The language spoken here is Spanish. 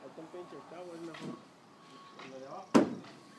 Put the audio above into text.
falta un pinche el cabo, es mejor. El de abajo.